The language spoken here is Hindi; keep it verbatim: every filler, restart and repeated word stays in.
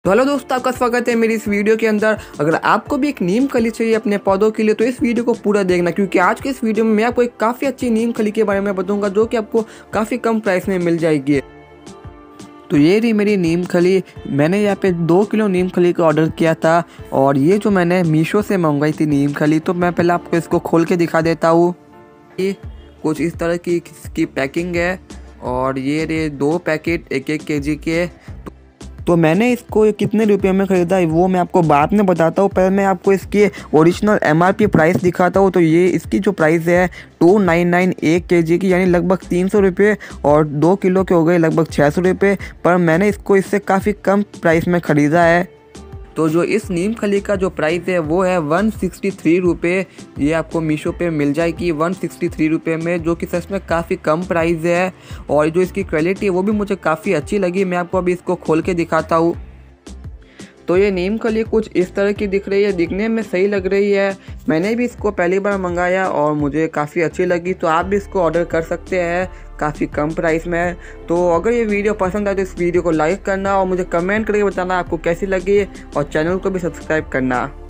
तो हेलो दोस्तों, आपका स्वागत है मेरी इस वीडियो के अंदर। अगर आपको भी एक नीम खली चाहिए अपने पौधों के लिए तो इस वीडियो को पूरा देखना, क्योंकि आज के इस वीडियो में मैं आपको एक काफ़ी अच्छी नीम खली के बारे में बताऊंगा जो कि आपको काफ़ी कम प्राइस में मिल जाएगी। तो ये रही मेरी नीम खली। मैंने यहाँ पे दो किलो नीम खली का ऑर्डर किया था और ये जो मैंने मीशो से मंगवाई थी नीम खली, तो मैं पहले आपको इसको खोल के दिखा देता हूँ। ये कुछ इस तरह की इसकी पैकिंग है और ये रहे दो पैकेट एक एक के जी के। तो मैंने इसको कितने रुपए में ख़रीदा है वो मैं आपको बाद में बताता हूँ। पहले मैं आपको इसकी ओरिजिनल एमआरपी प्राइस दिखाता हूँ। तो ये इसकी जो प्राइस है टू नाइन नाइन एक के जी की, यानी लगभग तीन सौ रुपये, और दो किलो के हो गए लगभग छः सौ रुपये। पर मैंने इसको इससे काफ़ी कम प्राइस में ख़रीदा है। तो जो इस नीम खली का जो प्राइस है वो है वन सिक्सटी थ्री रुपये। ये आपको मीशो पे मिल जाएगी वन सिक्सटी थ्री रुपये में, जो कि सच में काफ़ी कम प्राइस है। और जो इसकी क्वालिटी है वो भी मुझे काफ़ी अच्छी लगी। मैं आपको अभी इसको खोल के दिखाता हूँ। तो ये नीम खली कुछ इस तरह की दिख रही है, दिखने में सही लग रही है। मैंने भी इसको पहली बार मंगाया और मुझे काफ़ी अच्छी लगी। तो आप भी इसको ऑर्डर कर सकते हैं काफ़ी कम प्राइस में। तो अगर ये वीडियो पसंद आए तो इस वीडियो को लाइक करना और मुझे कमेंट करके बताना आपको कैसी लगी, और चैनल को भी सब्सक्राइब करना।